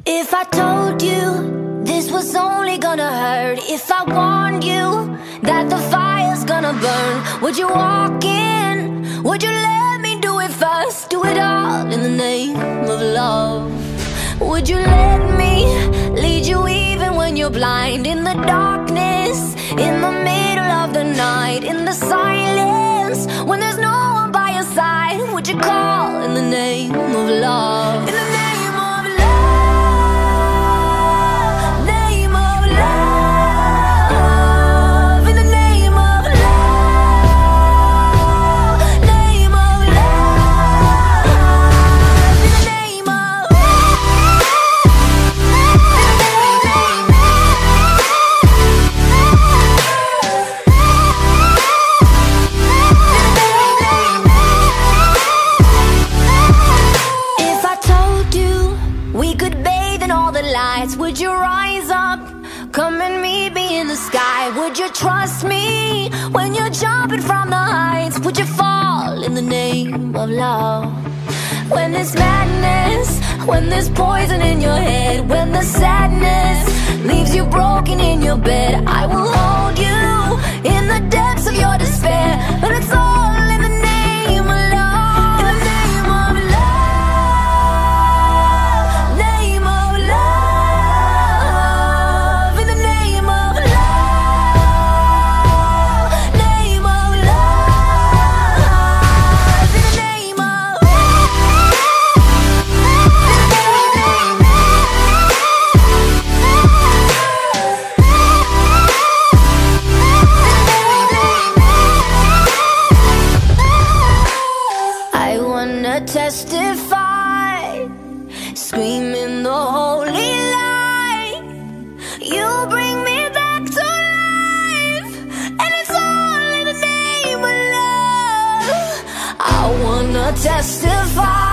If I told you this was only gonna hurt, if I warned you that the fire's gonna burn, would you walk in? Would you let me do it first? Do it all in the name of love. Would you let me lead you even when you're blind? In the darkness, in the middle of the night, in the silence, when there's no one by your side, would you call in the name of love? In the name of love, name of love, in the name of love, name of love, in the name of If I told you we could bathe in all the lights, would you rise up? Come and meet me in the sky. Would you trust me when you're jumping from the heights? Would you fall in the name of love? When there's madness, when there's poison in your head, when the sadness leaves you broken in your bed, I will hold you in the depths of your despair. But it's all in the name of love. In the name of love, name of love, in the name of love, name of love, in the name of I wanna testify, screaming the holy light. You bring me back to life, and it's all in the name of love. I wanna testify.